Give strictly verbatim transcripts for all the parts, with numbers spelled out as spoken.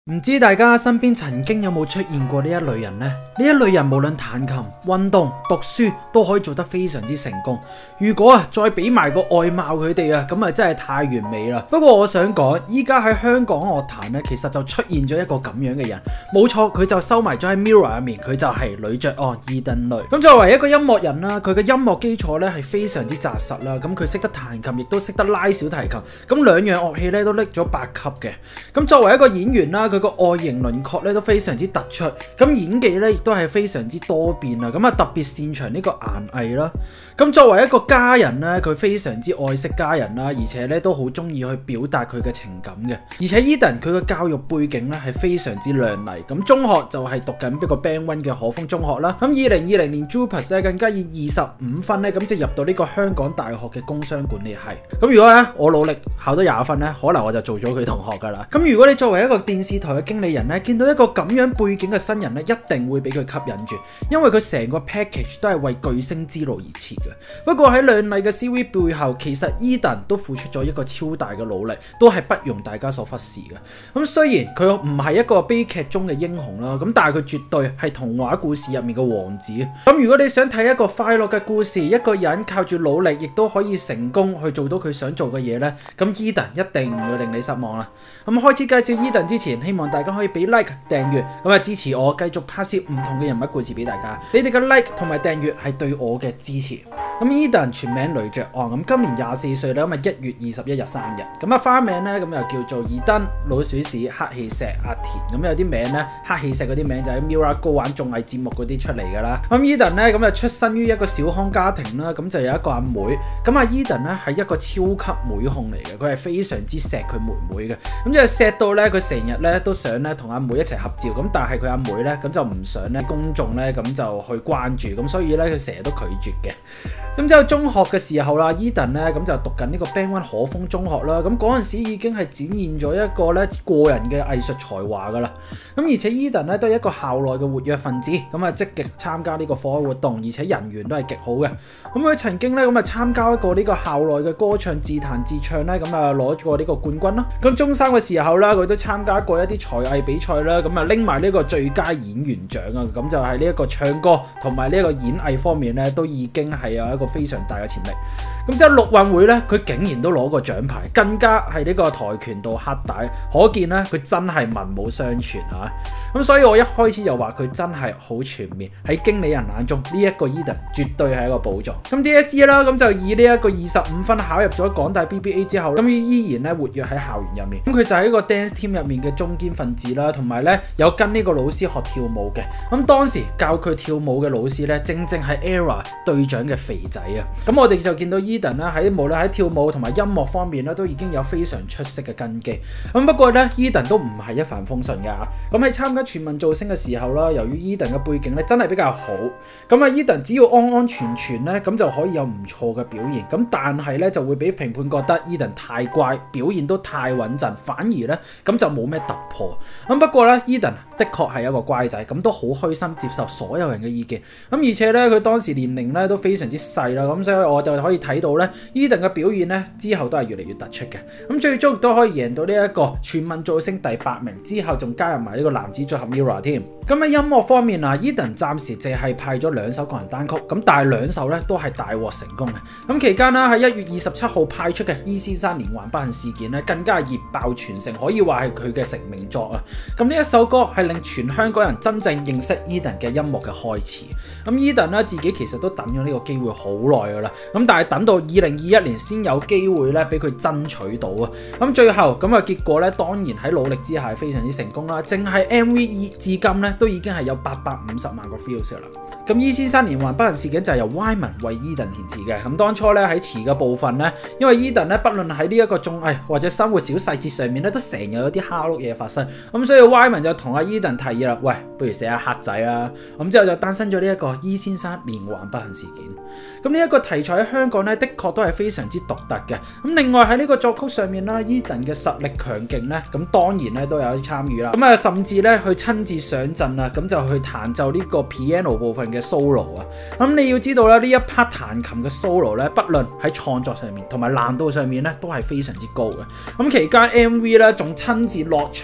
唔知大家身邊曾經有冇出現過呢一類人呢？呢一類人無論彈琴、運動、讀書都可以做得非常之成功。如果啊再俾埋個外貌佢哋啊，咁啊真係太完美啦。不過我想講，依家喺香港樂壇咧，其實就出現咗一個咁樣嘅人。冇錯，佢就收埋咗喺 Mirror 入面，佢就係呂爵安 Edan Lui。咁作為一個音樂人啦，佢嘅音樂基礎咧係非常之紮實啦。咁佢識得彈琴，亦都識得拉小提琴。咁兩樣樂器咧都拎咗八級嘅。咁作為一個演員啦，佢個外形輪廓咧都非常之突出，咁演技咧亦都係非常之多變啊！咁啊特別擅長呢個顏藝啦。咁作為一個家人咧，佢非常之愛惜家人啦，而且咧都好中意去表達佢嘅情感嘅。而且 Edan 佢嘅教育背景咧係非常之亮麗。咁中學就係讀緊一個 Band One 嘅可豐中學啦。咁二零二零年 JUPAS 咧更加以二十五分咧咁就入到呢個香港大學嘅工商管理系。咁如果咧我努力考到廿分咧，可能我就做咗佢同學噶啦。咁如果你作為一個電視台嘅經理人咧，見到一個咁樣背景嘅新人咧，一定會俾佢吸引住，因為佢成個 package 都係為巨星之路而設嘅。不過喺亮麗嘅 C V 背後，其實 Edan 都付出咗一個超大嘅努力，都係不容大家所忽視嘅。咁雖然佢唔係一個悲劇中嘅英雄啦，咁但係佢絕對係童話故事入面嘅王子。咁如果你想睇一個快樂嘅故事，一個人靠住努力亦都可以成功去做到佢想做嘅嘢呢，咁 Edan 一定唔會令你失望啦。咁開始介紹 Edan 之前，希望大家可以俾 like 訂閱，咁啊支持我繼續拍攝唔同嘅人物故事俾大家。你哋嘅 like 同埋訂閱係對我嘅支持。咁 Edan 全名呂爵安，咁今年廿四歲啦，咁啊一月二十一日生日。咁啊花名咧咁又叫做爾登、老鼠屎、黑氣石、阿田。咁有啲名咧，黑氣石嗰啲名就喺 Mirror 高玩綜藝節目嗰啲出嚟噶啦。咁 Edan 咧咁啊出身於一個小康家庭啦，咁就有一個阿妹。咁啊 Edan 咧係一個超級妹控嚟嘅，佢係非常之錫佢妹妹嘅。咁就錫到咧，佢成日咧都想咧同阿妹一齊合照。咁但係佢阿妹咧咁就唔想咧公眾咧咁就去關注，咁所以咧佢成日都拒絕嘅。咁之後中學嘅時候啦 ，Edan 咧咁就讀緊呢個 Band One 可豐中學啦。咁嗰陣時已經係展現咗一個咧個人嘅藝術才華噶啦。咁而且 Edan 咧都係一個校內嘅活躍分子，咁啊積極參加呢個課外活動，而且人緣都係極好嘅。咁佢曾經咧咁啊參加一個呢個校內嘅歌唱自彈自唱咧，咁啊攞過呢個冠軍啦。咁中三嘅時候啦，佢都參加過一啲才藝比賽啦，咁啊拎埋呢個最佳演員獎啊。咁就係呢一個唱歌同埋呢一個演藝方面咧，都已經係有一個非常大嘅潛力。咁之後陸運會咧，佢竟然都攞過獎牌，更加係呢個跆拳道黑帶，可見咧佢真係文武雙全啊！咁所以我一開始就話佢真係好全面。喺經理人眼中，呢、這、一個 Edan 絕對係一個寶藏。咁 D S E 啦，咁就以呢一個二十五分考入咗港大 B B A 之後，咁依然咧活躍喺校園入面。咁佢就係一個 dance team 入面嘅中堅分子啦，同埋咧有跟呢個老師學跳舞嘅。咁當時教佢跳舞嘅老師咧，正正係 ERROR 隊長嘅肥仔啊！咁我哋就見到 Edan 啦，喺無論喺跳舞同埋音樂方面咧，都已經有非常出色嘅根基。咁不過咧 Edan 都唔係一帆風順噶。咁喺參加全民造星嘅時候啦，由於 Edan 嘅背景咧真係比較好，咁啊 Edan 只要安安全全咧，咁就可以有唔錯嘅表現。咁但係咧就會俾評判覺得 Edan 太乖，表現都太穩陣，反而咧咁就冇咩突破。咁不過咧 Edan 的確係一個乖仔，咁都好虛心接受所有人嘅意見。咁而且咧佢當時年齡咧都非常之細啦，咁所以我就可以睇到咧 Edan 嘅表現咧之後都係越嚟越突出嘅。咁最終亦都可以贏到呢一個全民造星第八名，之後仲加入埋呢個男子組合 Mirror 添。咁喺音樂方面啊 ，Edan 暫時淨係派咗兩首個人單曲，咁但係兩首咧都係大獲成功嘅。咁期間啦，喺一月二十七號派出嘅 E 先生連環不幸事件咧，更加係熱爆全城，可以話係佢嘅成名作啊！咁呢一首歌係令全香港人真正認識 Edan 嘅音樂嘅開始。咁 Edan 咧自己其實都等咗呢個機會好耐噶啦，咁但係等到二零二一年先有機會咧俾佢爭取到啊！咁最後咁嘅結果咧，當然喺努力之下係非常之成功啦。淨係 M V 至今咧都已經係有八百五十萬個 views 啦。咁 E 先生連環不幸事件就係由 Wyman 為 Edan 填詞嘅。咁當初咧喺詞嘅部分咧，因為 Edan 咧不論喺呢一個綜藝或者生活小細節上面咧，都成日有啲蝦碌嘢發生。咁所以 Wyman 就同阿 Edan 提議啦，喂，不如寫下黑仔啊！咁之後就誕生咗呢一個 E 先生連環不幸事件。咁呢一個題材喺香港咧，的確都係非常之獨特嘅。咁另外喺呢個作曲上面啦 ，Edan 嘅實力強勁咧，咁當然咧都有啲參與啦。咁啊，甚至咧去親自上陣啊，咁就去彈奏呢個 piano 部分嘅 solo 啊。咁你要知道啦，呢一 part 彈琴嘅 solo 咧，不論喺創作上面同埋難度上面咧，都係非常之高嘅。咁期間 M V 咧仲親自落場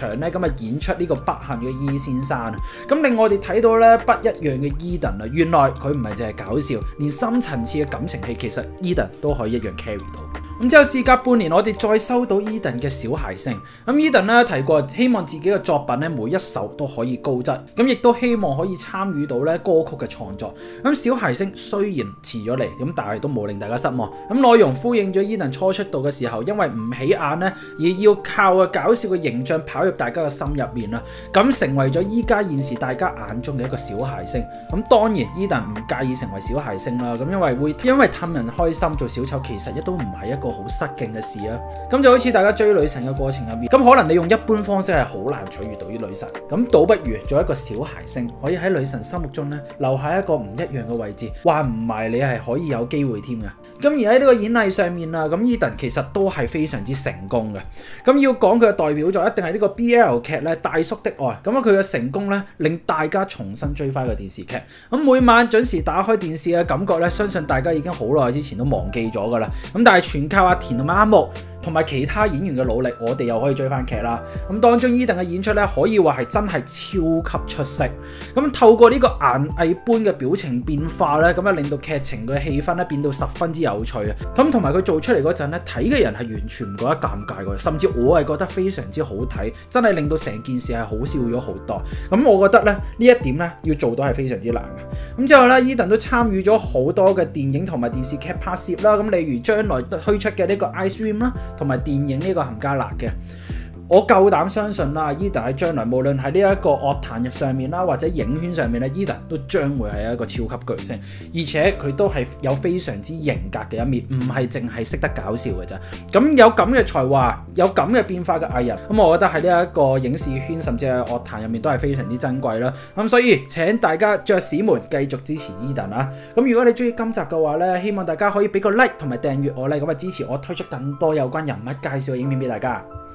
場咧咁啊演出呢個不幸嘅 E 先生。咁令我哋睇到咧不一樣嘅 Eden 啊，原來佢唔係淨係搞笑，連深層次嘅感情戲其實 Eden 都可以一樣 carry 到。咁之後事隔半年，我哋再收到 Eden 嘅小孩星。咁 Eden 咧提過，希望自己嘅作品咧每一首都可以高質，咁亦都希望可以參與到咧歌曲嘅創作。咁小孩星雖然遲咗嚟，咁但係都冇令大家失望。咁內容呼應咗 Eden 初出道嘅時候，因為唔起眼咧，而要靠個搞笑嘅形象跑入大家嘅心入面啦，咁成為咗依家現時大家眼中嘅一個小孩星。咁當然 Eden 唔介意成為小孩星啦，咁因為會因為氹人開心做小丑，其實亦都唔係一個好失敬嘅事啊。咁就好似大家追女神嘅過程入面，咁可能你用一般方式係好難取悅到啲女神，咁倒不如做一個小孩星，可以喺女神心目中咧留下一個唔一樣嘅位置，話唔埋你係可以有機會添嘅。咁而喺呢個演藝上面啊，咁 Eden 其實都係非常之成功嘅。咁要講佢嘅代表作，一定係呢個 B L 劇咧《大叔的愛》。咁啊，佢嘅成功咧令大家重新追翻個電視劇。咁每晚準時打開電視嘅感覺咧，相信大家已經好耐之前都忘記咗噶啦。咁但係全靠阿田同埋阿木同埋其他演員嘅努力，我哋又可以追翻劇啦。咁當中 Eden 嘅演出咧，可以話係真係超級出色。咁透過呢個顏藝般嘅表情變化咧，咁啊令到劇情嘅氣氛咧變到十分之有趣啊！咁同埋佢做出嚟嗰陣咧，睇嘅人係完全唔覺得尷尬嘅，甚至我係覺得非常之好睇，真係令到成件事係好笑咗好多。咁我覺得咧呢一點咧要做到係非常之難嘅。咁之後咧 Eden 都參與咗好多嘅電影同埋電視劇拍攝啦。咁例如將來推出嘅呢個 Ice Cream 啦，同埋電影呢個冚家辣嘅。我夠膽相信啦 ，Eden 喺將來無論喺呢一個樂壇入上面啦，或者影圈上面咧 ，Eden 都將會係一個超級巨星，而且佢都係有非常之型格嘅一面，唔係淨係識得搞笑嘅咋。咁有咁嘅才華，有咁嘅變化嘅藝人，咁我覺得喺呢一個影視圈甚至係樂壇入面都係非常之珍貴啦。咁所以請大家爵士們繼續支持 Eden 啊！咁如果你中意今集嘅話咧，希望大家可以俾個 like 同埋訂閱我咧，咁啊支持我推出更多有關人物介紹嘅影片俾大家。